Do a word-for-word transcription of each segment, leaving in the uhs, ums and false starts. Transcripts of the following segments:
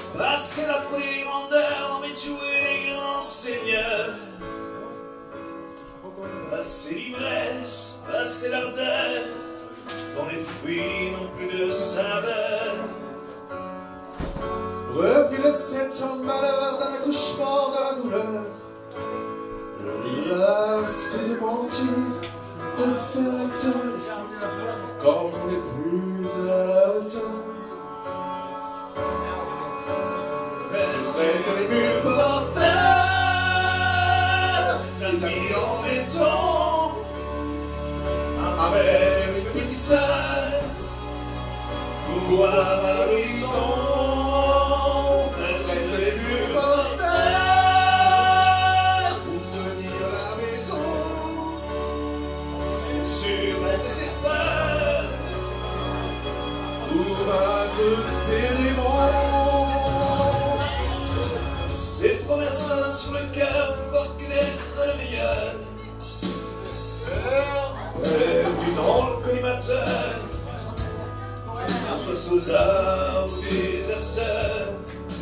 Parce que la folie des grandeurs envie de jouer les grands seigneurs. Parce que l'ivresse, parce que l'ardeur, dont les fruits n'ont plus de saveur. Revenu de sept ans de malheur, d'un accouchement dans la douleur. Là, c'est de mentir, de faire la tort, quand on n'est plus à la hauteur. Reste les murs porteurs, les amis en béton, avec une petite sœur, pour voir à l'horizon. Reste les murs porteurs, pour tenir la maison, surmonter ses peurs, pour vaincre ses démons. Les promesses sur le cœur, plus fort que d'être le meilleur. Perdu dans le collimateur, soit soldat ou déserteur.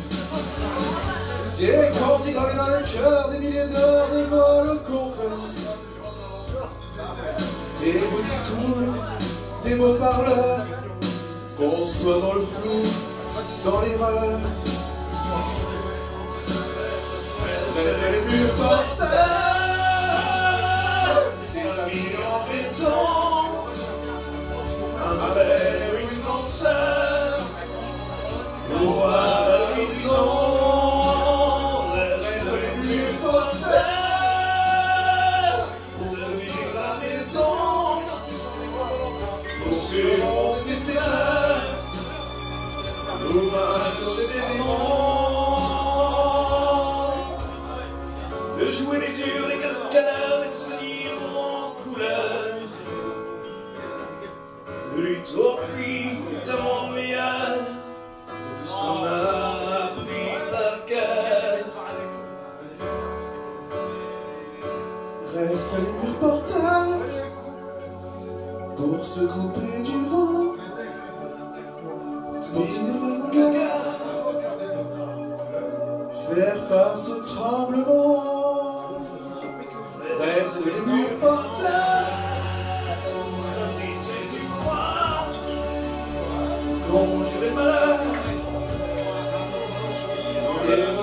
Des cordes gravées dans le cœur, des milliers d'heures de vol au compteur. Des beaux discours, des mots parleurs, qu'on soit dans le flou, dans l'erreur. Reste les murs porteurs, des amis en béton, avec une grande sœur, pour voir l'horizon. Reste les murs porteurs, pour tenir la maison, pour surmonter ses erreurs, pour vaincre ses démons. De jouer les durs, les cascadeurs, les souvenirs en couleur. De l'utopie d'un monde meilleur, de tout ce qu'on a appris par cœur. Reste les murs porteurs, pour se couper du vent, pour tenir la longueur, faire face au tremblement. Reste les murs porteurs, pour s'abriter du froid, conjurer le malheur.